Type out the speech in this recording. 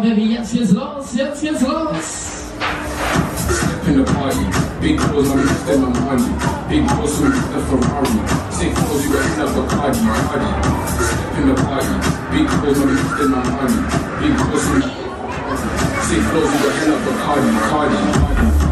Baby, jetzt geht's los, jetzt geht's los. In the party, big clothes, I'm just in my money. Big clothes, I'm just a Ferrari. Sick clothes, you got enough of Cardi. Step in the party, big clothes, I'm just in my money. Big clothes, sick clothes, you got enough of Cardi.